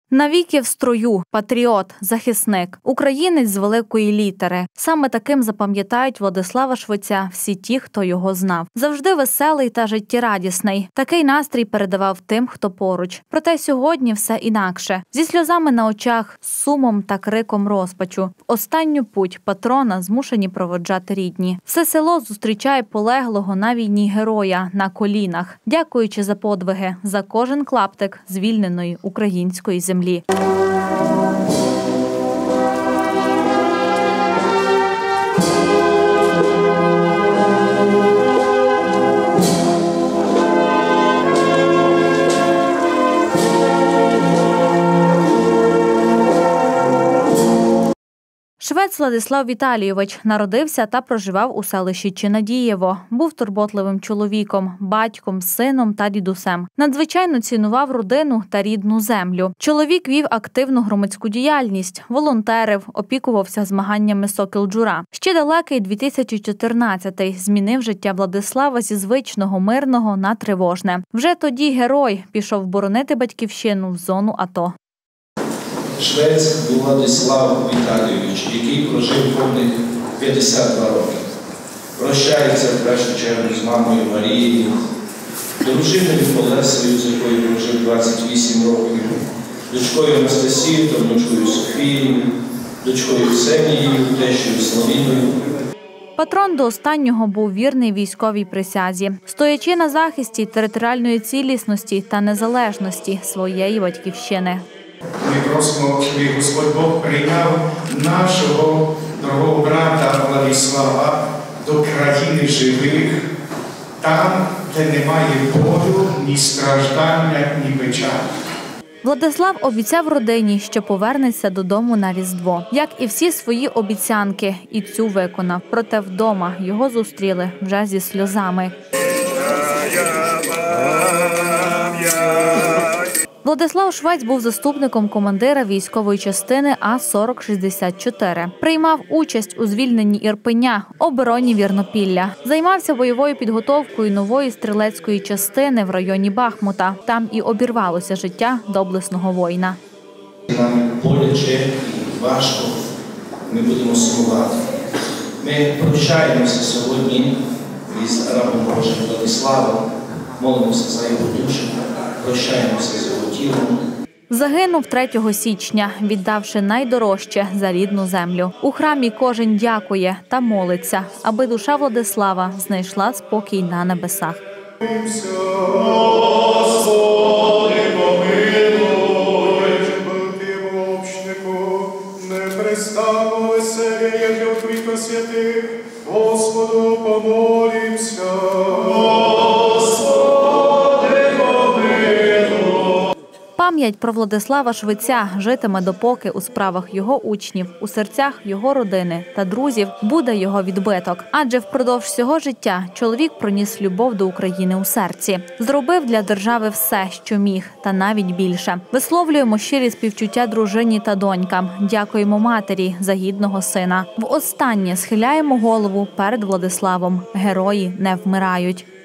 Навіки в строю, патріот, захисник, українець з великої літери. Саме таким запам'ятають Владислава Швеця всі ті, хто його знав. Завжди веселий та життєрадісний. Такий настрій передавав тим, хто поруч. Проте сьогодні все інакше. Зі сльозами на очах, з сумом та криком розпачу. В останню путь патрона змушені проводжати рідні. Все село зустрічає полеглого на війні героя на колінах, дякуючи за подвиги, за кожен клаптик звільненої української землі. Швець Владислав Віталійович народився та проживав у селищі Чинадієво. Був турботливим чоловіком, батьком, сином та дідусем. Надзвичайно цінував родину та рідну землю. Чоловік вів активну громадську діяльність, волонтерив, опікувався змаганнями «Сокіл-Джура». Ще далекий 2014-й змінив життя Владислава зі звичного мирного на тривожне. Вже тоді герой пішов боронити батьківщину в зону АТО. Швець Владислав Віталійович, який прожив повних 52 роки. Прощається в першу чергу з мамою Марією, дружиною Олесею, з якою прожив 28 років, дочкою Анастасією та внучкою Софією, дочкою Ксенією, тещою Славіною. Патрон до останнього був вірний військовій присязі, стоячи на захисті територіальної цілісності та незалежності своєї батьківщини. Ми просимо, щоб Господь Бог прийняв нашого дорогого брата Владислава до країни живих, там, де немає болю, ні страждання, ні печалі. Владислав обіцяв родині, що повернеться додому на Різдво. Як і всі свої обіцянки, і цю виконав. Проте вдома його зустріли вже зі сльозами. Владислав Швець був заступником командира військової частини А-4064. Приймав участь у звільненні Ірпеня, обороні Вірнопілля. Займався бойовою підготовкою нової стрілецької частини в районі Бахмута. Там і обірвалося життя доблесного воїна. Нам боляче і важко, ми будемо сумувати. Ми прощаємося сьогодні із рабом Божим Владиславом, молимося за його душу, прощаємося з його тілом. Загинув 3 січня, віддавши найдорожче за рідну землю. У храмі кожен дякує та молиться, аби душа Владислава знайшла спокій на небесах. Господи, помилуй, ти мовчнику, непрестанно веселіє для Твоїх святих, Господу помолімся. Пам'ять про Владислава Швеця житиме допоки у справах його учнів, у серцях його родини та друзів буде його відбиток. Адже впродовж всього життя чоловік проніс любов до України у серці. Зробив для держави все, що міг, та навіть більше. Висловлюємо щирі співчуття дружині та донькам. Дякуємо матері за гідного сина. Востаннє схиляємо голову перед Владиславом. Герої не вмирають.